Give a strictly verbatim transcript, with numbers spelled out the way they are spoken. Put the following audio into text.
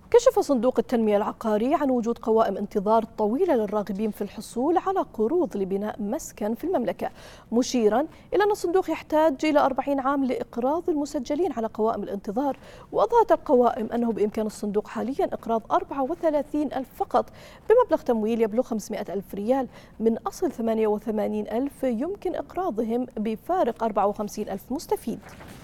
كشف صندوق التنمية العقاري عن وجود قوائم انتظار طويلة للراغبين في الحصول على قروض لبناء مسكن في المملكة، مشيرا إلى أن الصندوق يحتاج إلى أربعين عام لإقراض المسجلين على قوائم الانتظار. وأظهرت القوائم أنه بإمكان الصندوق حاليا إقراض أربعة وثلاثين ألف فقط بمبلغ تمويل يبلغ خمسمائة ألف ريال من أصل ثمانية وثمانين ألف يمكن إقراضهم بفارق أربعة وخمسين ألف مستفيد.